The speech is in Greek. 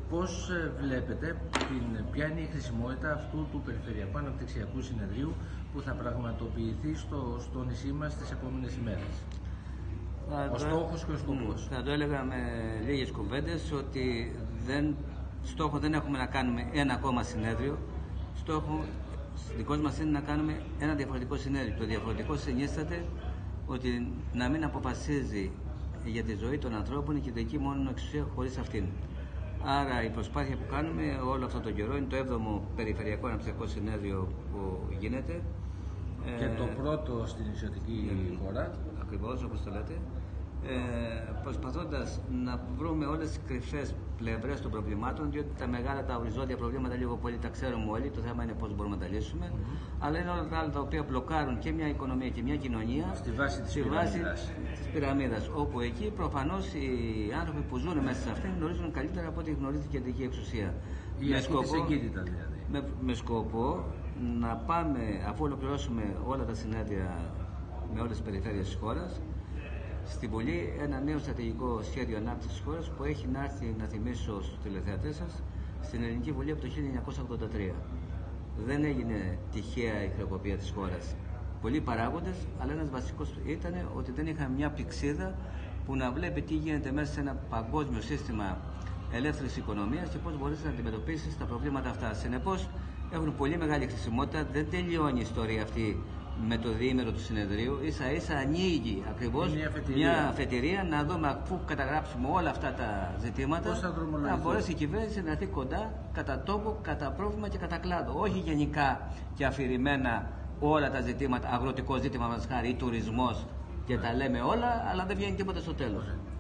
Πώς βλέπετε, ποια είναι η χρησιμότητα αυτού του Περιφερειακού Αναπτυξιακού Συνεδρίου που θα πραγματοποιηθεί στο νησί μας τις επόμενες ημέρες? Ο στόχος και ο σκοπός. Θα το έλεγα με λίγες κουβέντες ότι στόχο δεν έχουμε να κάνουμε ένα ακόμα συνέδριο. Στόχο δικός μας είναι να κάνουμε ένα διαφορετικό συνέδριο. Το διαφορετικό συνίσταται ότι να μην αποφασίζει για τη ζωή των ανθρώπων η κεντρική μόνο εξουσία χωρίς αυτήν. Άρα η προσπάθεια που κάνουμε όλο αυτό το καιρό είναι το 7ο Περιφερειακό Αναπτυξιακό Συνέδριο που γίνεται. Και το πρώτο στην νησιωτική χώρα. Ακριβώς, όπως το λέτε. Προσπαθώντας να βρούμε όλες τις κρυφές πλευρές των προβλημάτων, διότι τα μεγάλα, τα οριζόντια προβλήματα λίγο πολύ τα ξέρουμε όλοι, το θέμα είναι πώς μπορούμε να τα λύσουμε, αλλά είναι όλα τα άλλα τα οποία μπλοκάρουν και μια οικονομία και μια κοινωνία στη βάση της πυραμίδας, όπου εκεί προφανώς οι άνθρωποι που ζουν μέσα σε αυτήν γνωρίζουν καλύτερα από ό,τι γνωρίζει η κεντρική εξουσία. Με σκοπό να πάμε, αφού ολοκληρώσουμε όλα τα συνέδρια με όλες τις περιφέρειες της χώρας, στην Βουλή ένα νέο στρατηγικό σχέδιο ανάπτυξης της χώρας που έχει να έρθει, να θυμίσω στους τηλεθεατές σας, στην Ελληνική Βουλή από το 1983. Δεν έγινε τυχαία η χρεοκοπία της χώρας. Πολλοί παράγοντες, αλλά ένας βασικός ήταν ότι δεν είχαμε μια πηξίδα που να βλέπει τι γίνεται μέσα σε ένα παγκόσμιο σύστημα ελεύθερης οικονομίας και πώς μπορείς να αντιμετωπίσεις τα προβλήματα αυτά. Συνεπώς, έχουν πολύ μεγάλη χρησιμότητα. Δεν τελειώνει η ιστορία αυτή με το διήμερο του συνεδρίου. Ίσα ίσα ανοίγει ακριβώς μια αφετηρία να δούμε, αφού καταγράψουμε όλα αυτά τα ζητήματα, να μπορέσει η κυβέρνηση να έρθει κοντά κατά τόπο, κατά πρόβλημα και κατά κλάδο. Όχι γενικά και αφηρημένα όλα τα ζητήματα, αγροτικό ζήτημα μας χάρη ή τουρισμός και τα λέμε όλα, αλλά δεν βγαίνει τίποτα στο τέλος.